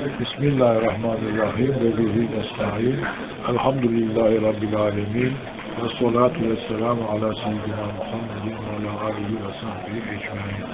Bismillahirrahmanirrahim ve bihi nesta'in. Elhamdülillahi Rabbil alemin. Ve salatu ve selamu ala seyyidina Muhammedin ve ala alihi ve sahbihi ecmaîn.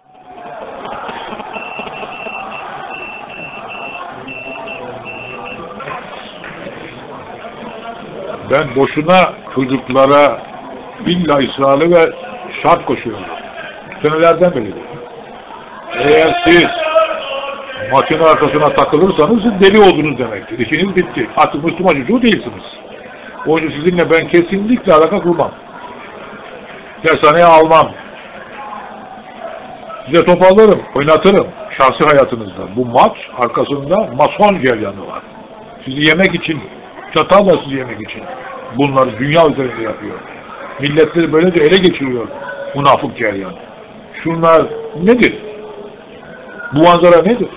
Ben boşuna çocuklara illa ısrarlı ve şart koşuyorum. Senelerden beridir. Eğer siz makine arkasına takılırsanız siz deli oldunuz demektir. İşiniz bitti. Artık Müslüman çocuğu değilsiniz. O yüzden sizinle ben kesinlikle alaka kurmam. Dershaneye almam. Size top alırım, oynatırım şahsi hayatınızda. Bu maç arkasında mason ceryanı var. Sizi yemek için, çatalla sizi yemek için. Bunları dünya üzerinde yapıyor. Milletleri böylece ele geçiriyor münafık ceryan. Şunlar nedir? Bu manzara nedir?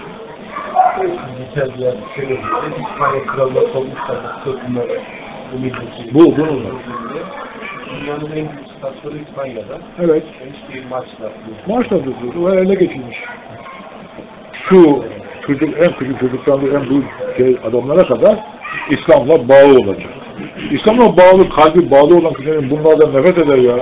Bu bununla. Dünyanın en büyük stasyonu İspanya'da. Evet. Bir maçla. Maçla durdu. Ele geçirmiş. Şu çocuk, en küçük çocuktan en büyük adamlara kadar İslam'la bağlı olacak. İslam'la bağlı, kalbi bağlı olan kişilerin bunlardan nefret eder ya.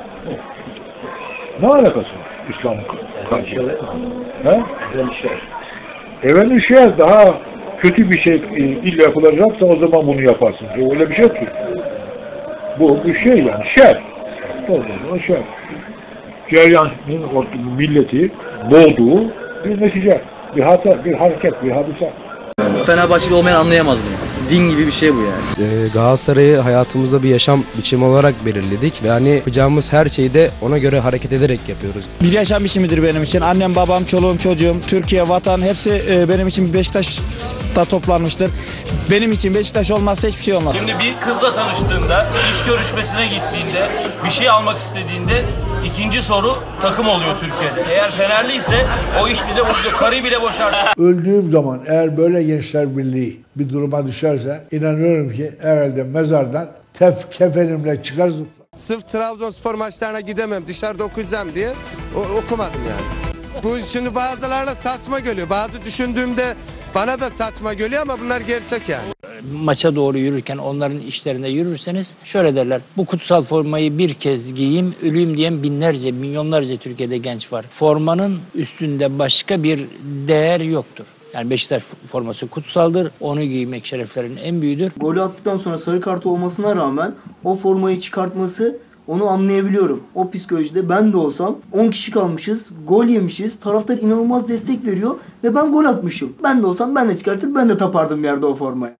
Ne alakası var İslam'ın kalbi? He? Evvel şey daha kötü bir şey illa yapılacaksa o zaman bunu yaparsın. Öyle bir şey yok ki. Bu şey yani şer. O şer. Ceryanın milleti boğduğu bir netice, bir hata, bir hareket, bir hadise. Fenerbahçeli olmayan anlayamaz bunu. Din gibi bir şey bu yani. Galatasaray'ı hayatımızda bir yaşam biçimi olarak belirledik ve hani yapacağımız her şeyi de ona göre hareket ederek yapıyoruz. Bir yaşam biçimidir benim için. Annem, babam, çoluğum, çocuğum, Türkiye, vatan hepsi benim için Beşiktaş'ta toplanmıştır. Benim için Beşiktaş olmazsa hiçbir şey olmaz. Şimdi bir kızla tanıştığında, iş görüşmesine gittiğinde, bir şey almak istediğinde ikinci soru takım oluyor Türkiye'de. Eğer Fenerli ise o iş bile bozuyor, karıyı bile boşarsın. Öldüğüm zaman eğer böyle Gençler Birliği bir duruma düşerse inanıyorum ki herhalde mezardan kefenimle çıkar zıplar. Sırf Trabzonspor maçlarına gidemem, dışarıda okuyacağım diye okumadım yani. Bu şimdi bazılarına saçma geliyor. Bazı düşündüğümde bana da saçma geliyor ama bunlar gerçek yani. Maça doğru yürürken onların işlerinde yürürseniz şöyle derler: bu kutsal formayı bir kez giyeyim, öleyim diyen binlerce, milyonlarca Türkiye'de genç var. Formanın üstünde başka bir değer yoktur. Yani Beşiktaş forması kutsaldır. Onu giymek şereflerin en büyüğüdür. Golü attıktan sonra sarı kart olmasına rağmen o formayı çıkartması, onu anlayabiliyorum. O psikolojide ben de olsam 10 kişi kalmışız, gol yemişiz, taraftar inanılmaz destek veriyor ve ben gol atmışım. Ben de olsam ben de çıkartır, ben de tapardım yerde o formayı.